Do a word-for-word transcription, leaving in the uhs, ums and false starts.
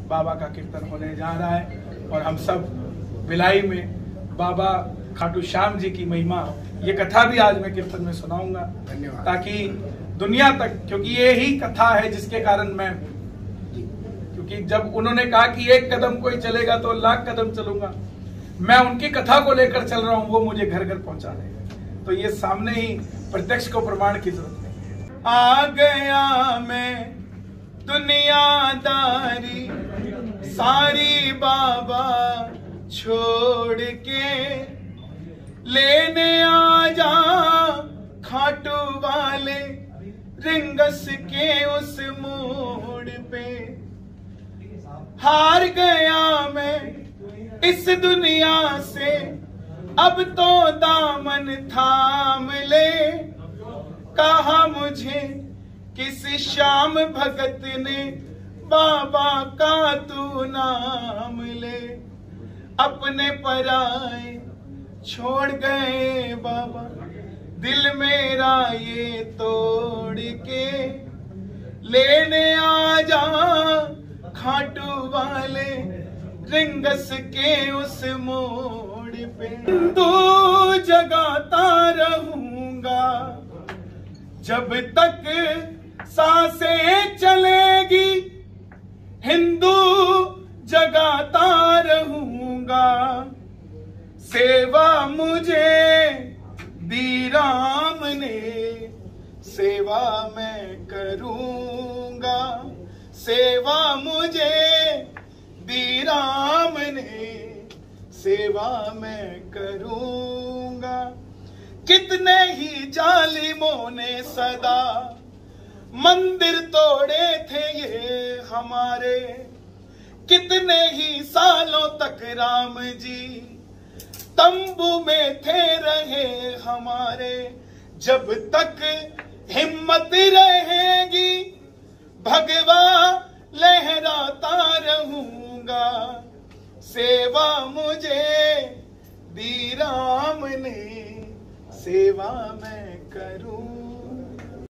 बाबा का कीर्तन होने जा रहा है और हम सब भिलाई में बाबा खाटू श्याम जी की महिमा, ये कथा भी आज मैं कीर्तन में सुनाऊंगा। धन्यवाद। ताकि दुनिया तक, क्योंकि ये ही कथा है जिसके कारण मैं, क्योंकि जब उन्होंने कहा कि एक कदम कोई चलेगा तो लाख कदम चलूंगा, मैं उनकी कथा को लेकर चल रहा हूं, वो मुझे घर घर पहुंचा देगा। तो ये सामने ही प्रत्यक्ष को प्रमाण की जरूरत नहीं है। आ गया मैं दुनियादारी सारी बाबा छोड़ के, लेने आ जा खाटू वाले रिंगस के उस मोड़ पे। हार गया मैं इस दुनिया से, अब तो दामन थाम ले। कहा मुझे किसी श्याम भगत ने, बाबा का तू नाम ले। अपने पराए छोड़ गए बाबा, दिल मेरा ये तोड़ के। लेने आ जा खाटू वाले रिंगस के उस मोड़ पे। हिंदू जगाता रहूंगा जब तक सांसें चलेगी, हिंदू जगाता रहूंगा। सेवा मुझे दी राम ने, सेवा मैं करूंगा। सेवा मुझे दी राम ने, सेवा मैं करूंगा। कितने ही जालिमों ने सदा मंदिर तोड़े थे ये हमारे, कितने ही सालों तक राम जी तंबू में थे रहे हमारे। जब तक हिम्मत रहेगी भगवा लहराता रहूंगा। सेवा मुझे दी राम ने, सेवा मैं करूं।